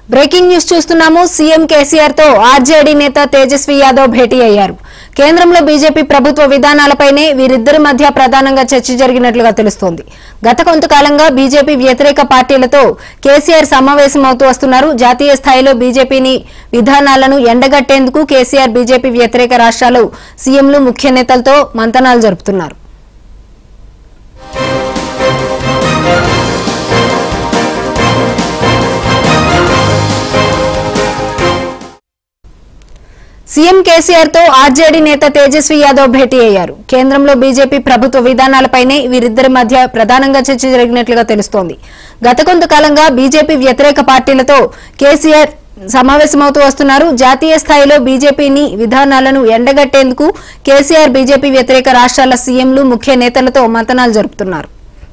Breaking news చూస్తున్నాము. CM KCR తో RJD నేత తేజస్వి యాదవ్ భేటీ అయ్యారు. కేంద్రంలో బీజేపీ ప్రభుత్వ విధానాలపైనే వీరిద్దరి మధ్య ప్రధానంగా చర్చ జరిగినట్లుగా తెలుస్తోంది. గత కొంతకాలంగా బీజేపీ వ్యతిరేక పార్టీలతో కేసీఆర్ సమావేశమవుతూ వస్తున్నారు. జాతీయ స్థాయిలో బీజేపీని విధానాలను ఎండగట్టేందుకు కేసీఆర్ బీజేపీ వ్యతిరేక రాష్ట్రాలు సీఎంలు ముఖ్య నేతలతో మంతనాలు జరుపుతున్నారు. సీఎం కేసీఆర్ తో ఆర్జేడీ నేత తేజస్వి యాదవ్ భేటీ అయ్యారు. కేంద్రంలో బీజేపీ ప్రభుత్వ విధానాలపైనే వీరిద్దరి మధ్య ప్రధానంగా చర్చ జరిగినట్లుగా తెలుస్తోంది. గత కొంతకాలంగా బీజేపీ వ్యతిరేక పార్టీలతో కేసీఆర్ సమావేశమవుతూ వస్తున్నారు. జాతీయ స్థాయిలో బీజేపీని విధానాలను ఎండగట్టేందుకు కేసీఆర్ బీజేపీ వ్యతిరేక రాష్ట్రాల సీఎంలు ముఖ్య నేతలతో మంతనాలు జరుపుతున్నారు.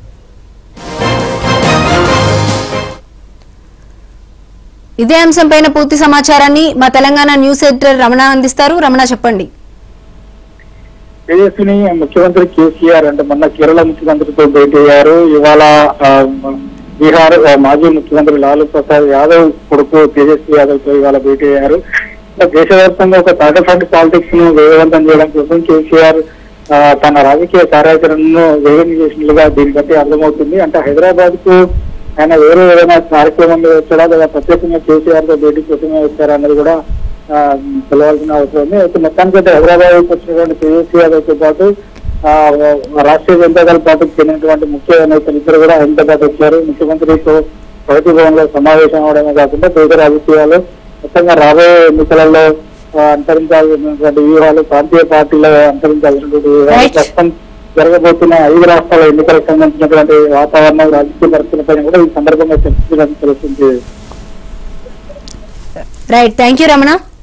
ఇదే అంశంపైన పూర్తి సమాచారాన్ని మా తెలంగాణ న్యూస్ ఎడిటర్ రమణ అందిస్తారు. రమణ, చెప్పండి. తేజస్విని ముఖ్యమంత్రి కేసీఆర్ అంటే మొన్న కేరళ ముఖ్యమంత్రితో భేటీ అయ్యారు. ఇవాళ బీహార్ మాజీ ముఖ్యమంత్రి లాలూ ప్రసాద్ యాదవ్ కొడుకు తేజస్వి యాదవ్ తో ఇవాళ భేటీ అయ్యారు. దేశవ్యాప్తంగా ఒక థర్డ్ ఫ్రంట్ పాలిటిక్స్ ను వేగవంతం చేయడం కోసం కేసీఆర్ తన రాజకీయ కార్యాచరణను వేగం చేసినట్లుగా దీన్ని బట్టి అర్థమవుతుంది. అంటే హైదరాబాద్ కు ఆయన వేరే ఏదైనా కార్యక్రమంలో వచ్చాడా లేదా ప్రత్యేకంగా కేసీఆర్ తో భేటీ కోసమే వచ్చారా అన్నది కూడా తెలవాల్సిన అవసరం ఉంది. అయితే మొత్తానికైతే హైదరాబాద్ వచ్చినటువంటి తేజస్వి యాదవ్ తో పాటు రాష్ట్రీయ జనతా దళ పార్టీకి చెందినటువంటి ముఖ్య నేతలు ఇద్దరు కూడా హైదరాబాద్ వచ్చారు. ముఖ్యమంత్రితో ప్రగతి భవన్ లో సమావేశం అవడమే కాకుండా దేశ రాజకీయాలు మొత్తంగా రాబోయే ఎన్నికలలో అనుసరించాల్సినటువంటి వ్యూహాలు, ప్రాంతీయ పార్టీలో అనుసరించాల్సినటువంటి వ్యూహాలు, ప్రస్తుతం జరగబోతున్న 5 రాష్ట్రాల ఎన్నికలకు సంబంధించినటువంటి వాతావరణం, రాజకీయ పరిస్థితులపైన కూడా ఈ సందర్భంగా చర్చించడానికి తెలుస్తుంది. Right, thank you Ramana.